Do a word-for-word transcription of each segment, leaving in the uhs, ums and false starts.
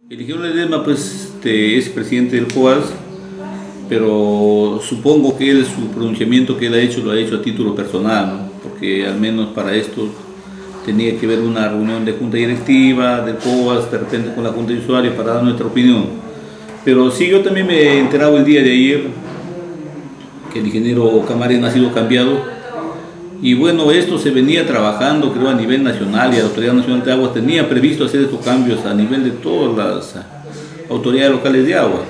El ingeniero Ledesma pues, este, es presidente del C O A S, pero supongo que él, su pronunciamiento que él ha hecho, lo ha hecho a título personal, ¿no? Porque al menos para esto tenía que haber una reunión de junta directiva, del C O A S, de repente con la junta de usuarios para dar nuestra opinión. Pero sí, yo también me he enterado el día de ayer que el ingeniero Camarena ha sido cambiado. Y bueno, esto se venía trabajando, creo, a nivel nacional, y la Autoridad Nacional de Aguas tenía previsto hacer estos cambios a nivel de todas las autoridades locales de agua.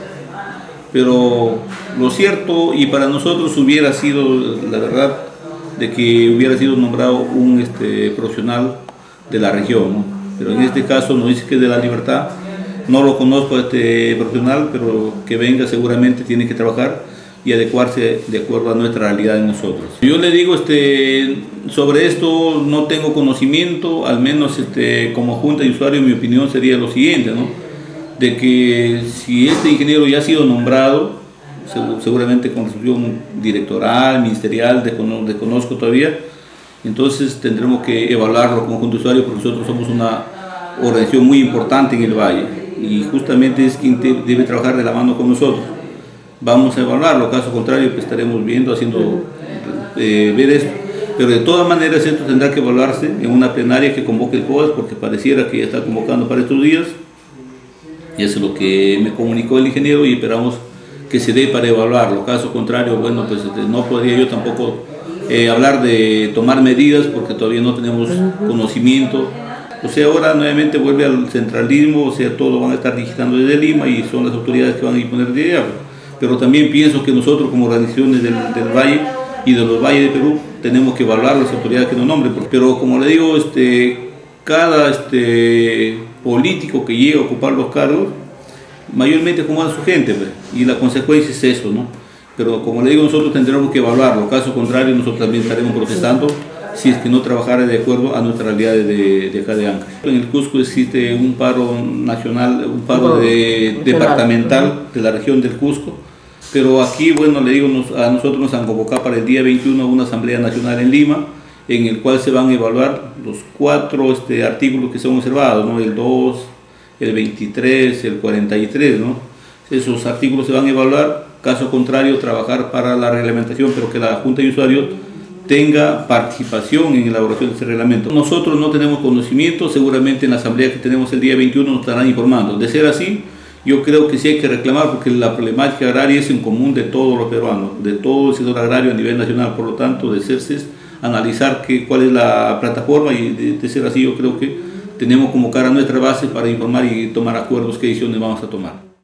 Pero lo cierto, y para nosotros hubiera sido, la verdad, de que hubiera sido nombrado un este, profesional de la región, ¿no? Pero en este caso nos dice que es de La Libertad. No lo conozco a este profesional, pero que venga seguramente tiene que trabajar y adecuarse de acuerdo a nuestra realidad de nosotros. Yo le digo, este, sobre esto no tengo conocimiento, al menos este, como junta de usuarios mi opinión sería lo siguiente, ¿no? De que si este ingeniero ya ha sido nombrado, seguramente con resolución directoral, ministerial, desconozco todavía, entonces tendremos que evaluarlo como junta de usuarios, porque nosotros somos una organización muy importante en el Valle y justamente es quien debe trabajar de la mano con nosotros. Vamos a evaluarlo, caso contrario pues estaremos viendo, haciendo eh, ver esto, pero de todas maneras esto tendrá que evaluarse en una plenaria que convoque el C O A S, porque pareciera que ya está convocando para estos días, y eso es lo que me comunicó el ingeniero y esperamos que se dé para evaluarlo. Caso contrario, bueno, pues este, no podría yo tampoco eh, hablar de tomar medidas porque todavía no tenemos conocimiento. O sea, ahora nuevamente vuelve al centralismo, o sea, todo van a estar digitando desde Lima y son las autoridades que van a imponer de allá. Pero también pienso que nosotros como organizaciones del, del Valle y de los valles de Perú tenemos que evaluar las autoridades que nos nombren. Pero como le digo, este, cada este, político que llega a ocupar los cargos, mayormente acomoda a su gente, pues, y la consecuencia es eso, ¿no? Pero como le digo, nosotros tendremos que evaluarlo. Caso contrario, nosotros también estaremos protestando si es que no trabajara de acuerdo a nuestra realidad de, de acá de Ancash. En el Cusco existe un paro nacional, un paro de, departamental de la región del Cusco, pero aquí, bueno, le digo, nos, a nosotros nos han convocado para el día veintiuno a una asamblea nacional en Lima, en el cual se van a evaluar los cuatro este, artículos que son observados, ¿no? El dos, el veintitrés, el cuarenta y tres, ¿no? Esos artículos se van a evaluar, caso contrario, trabajar para la reglamentación, pero que la Junta de Usuarios tenga participación en la elaboración de ese reglamento. Nosotros no tenemos conocimiento, seguramente en la asamblea que tenemos el día veintiuno nos estarán informando. De ser así, yo creo que sí hay que reclamar, porque la problemática agraria es en común de todos los peruanos, de todo el sector agrario a nivel nacional. Por lo tanto, de ser analizar que, cuál es la plataforma, y de, de ser así yo creo que tenemos que convocar a nuestra base para informar y tomar acuerdos qué decisiones vamos a tomar.